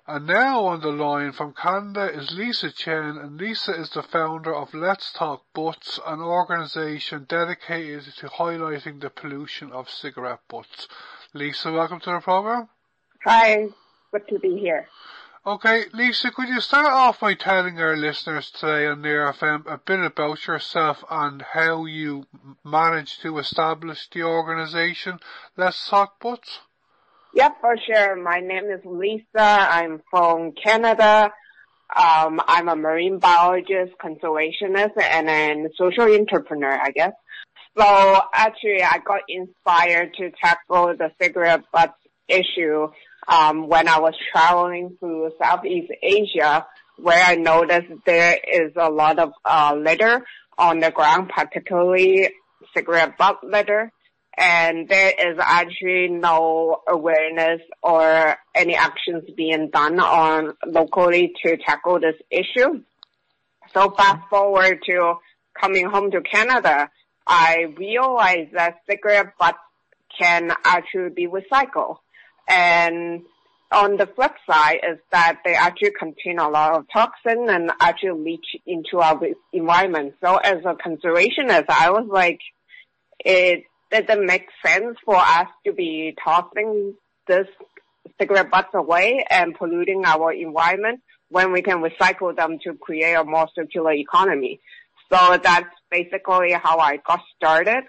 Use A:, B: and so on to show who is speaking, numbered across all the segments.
A: And now on the line from Canada is Lisa Chen, and Lisa is the founder of Let's Talk Butts, an organisation dedicated to highlighting the pollution of cigarette butts. Lisa, welcome to the programme.
B: Hi, good to be here.
A: Okay, Lisa, could you start off by telling our listeners today on Near FM a bit about yourself and how you managed to establish the organisation Let's Talk Butts?
B: Yeah, for sure. My name is Lisa. I'm from Canada. I'm a marine biologist, conservationist, and a social entrepreneur, I guess. So actually, I got inspired to tackle the cigarette butt issue when I was traveling through Southeast Asia, where I noticed there is a lot of litter on the ground, particularly cigarette butt litter, and there is actually no awareness or any actions being done on locally to tackle this issue. So fast forward to coming home to Canada, I realized that cigarette butts can actually be recycled. And on the flip side is that they actually contain a lot of toxin and actually leach into our environment. So as a conservationist, I was like, it doesn't make sense for us to be tossing this cigarette butts away and polluting our environment when we can recycle them to create a more circular economy. So that's basically how I got started.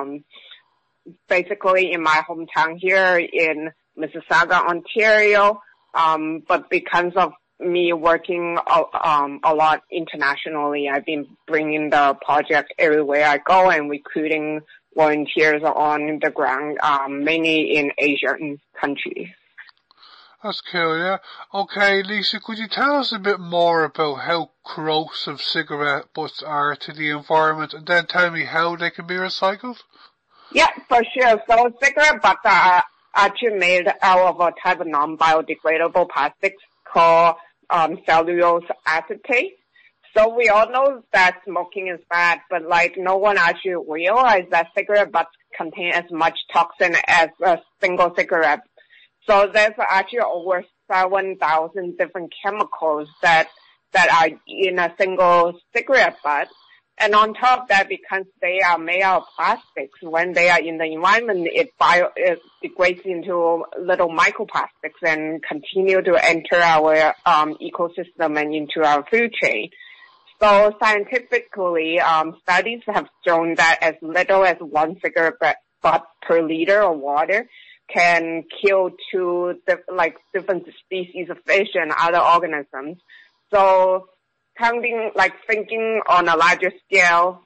B: Basically in my hometown here in Mississauga, Ontario. But because of me working a lot internationally, I've been bringing the project everywhere I go and recruiting volunteers on the ground, mainly in Asian countries.
A: That's cool, yeah. Okay, Lisa, could you tell us a bit more about how corrosive cigarette butts are to the environment, and then tell me how they can be recycled?
B: Yeah, for sure. So cigarette butts are actually made out of a type of non-biodegradable plastics called cellulose acetate. So we all know that smoking is bad, but no one actually realized that cigarette butts contain as much toxin as a single cigarette. So there's actually over 7,000 different chemicals that are in a single cigarette butt. And on top of that, because they are made out of plastics, when they are in the environment, it degrades into little microplastics and continue to enter our ecosystem and into our food chain. So scientifically, studies have shown that as little as 1 cigarette butt per liter of water can kill 2 different species of fish and other organisms. So thinking on a larger scale,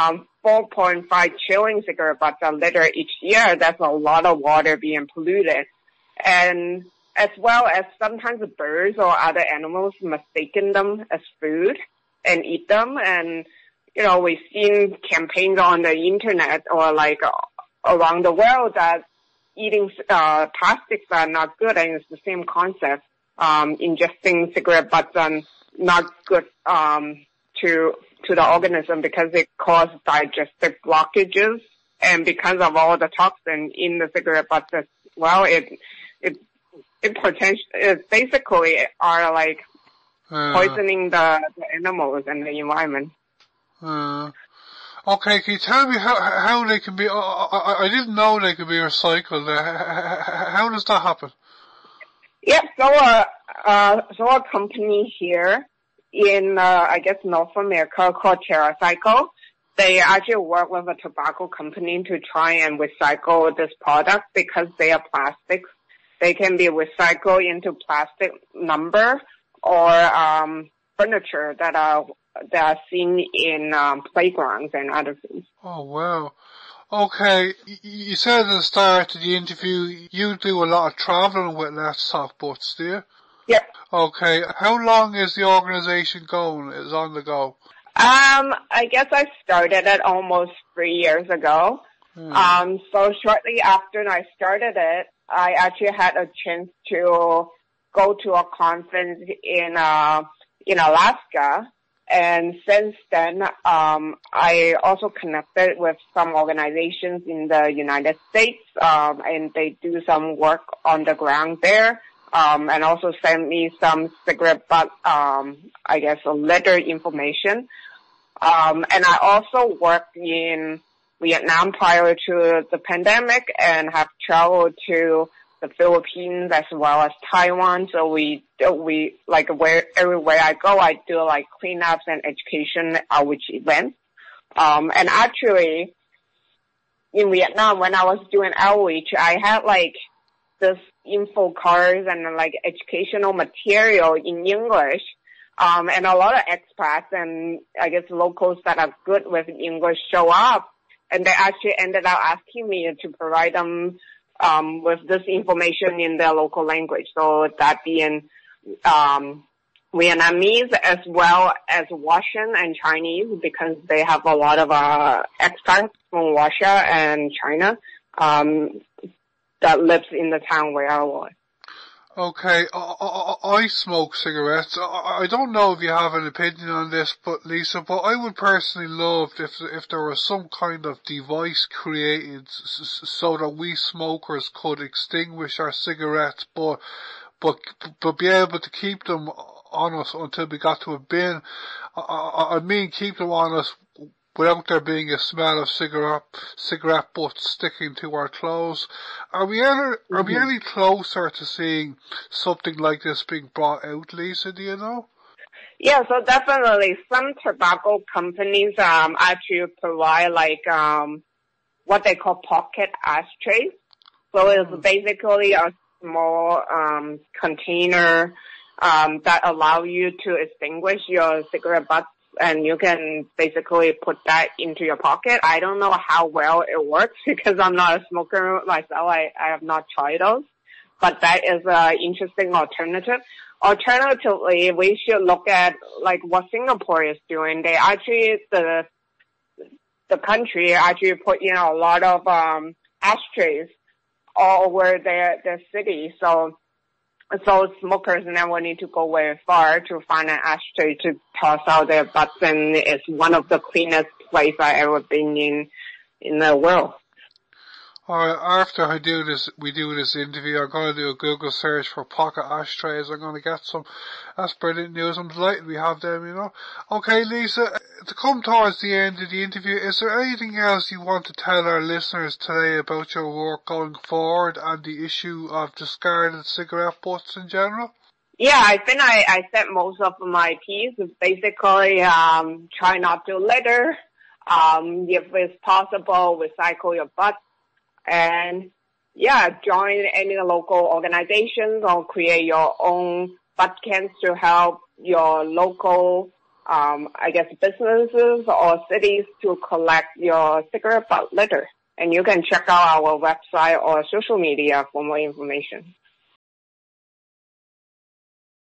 B: 4.5 trillion cigarette butts a liter each year, that's a lot of water being polluted. And as well as sometimes birds or other animals mistaken them as food and eat them. And, we've seen campaigns on the internet or around the world that eating plastics are not good, and it's the same concept. Ingesting cigarette butts are not good to the organism because it causes digestive blockages, and because of all the toxin in the cigarette butts as well, it basically are poisoning the animals and the environment.
A: Okay, can you tell me how they can be? I didn't know they could be recycled. How does that happen?
B: Yeah, so a company here in North America called TerraCycle, they actually work with a tobacco company to try and recycle this product because they are plastics. They can be recycled into plastic lumber or furniture that are seen in playgrounds and other things.
A: Oh wow. Okay, you said at the start of the interview you do a lot of traveling with Let's Talk Butts, do you?
B: Yeah.
A: Okay, how long is the organisation going? Is on the go?
B: I guess I started it almost 3 years ago. So shortly after I started it, I actually had a chance to go to a conference in Alaska. And since then, I also connected with some organizations in the United States, and they do some work on the ground there. and also sent me some cigarette butt, I guess, litter information. And I also worked in Vietnam prior to the pandemic and have traveled to the Philippines as well as Taiwan. So we like everywhere I go, I do like cleanups and education outreach events. And actually in Vietnam, when I was doing outreach, I had like this info cards and like educational material in English. And a lot of expats and I guess locals that are good with English show up, and they actually ended up asking me to provide them with this information in their local language. So that being Vietnamese as well as Russian and Chinese, because they have a lot of expats from Russia and China that lives in the town where I was.
A: Okay, I smoke cigarettes. I don't know if you have an opinion on this, but Lisa, but I would personally love if there was some kind of device created so that we smokers could extinguish our cigarettes, but be able to keep them on us until we got to a bin. I mean, keep them on us without there being a smell of cigarette butts sticking to our clothes. Are we any closer to seeing something like this being brought out, Lisa, do you know?
B: Yeah, so definitely some tobacco companies actually provide like what they call pocket ashtrays. So it's basically a small container that allow you to extinguish your cigarette butts, and you can basically put that into your pocket. I don't know how well it works because I'm not a smoker myself. I have not tried those, but that is an interesting alternative. Alternatively, we should look at like what Singapore is doing. They actually, the country actually put in a lot of ashtrays all over their city. So smokers never need to go very far to find an ashtray to toss out their butts, and it's one of the cleanest places I've ever been in the world.
A: Alright, after we do this interview, I'm going to do a Google search for pocket ashtrays. I'm going to get some. That's brilliant news. I'm delighted we have them, you know. Okay, Lisa, to come towards the end of the interview, is there anything else you want to tell our listeners today about your work going forward and the issue of discarded cigarette butts in general?
B: Yeah, I think I said most of my piece. It's basically try not to litter. If it's possible, recycle your butts. And yeah, join any local organizations or create your own butt cans to help your local, I guess, businesses or cities to collect your cigarette butt litter. And you can check out our website or social media for more information.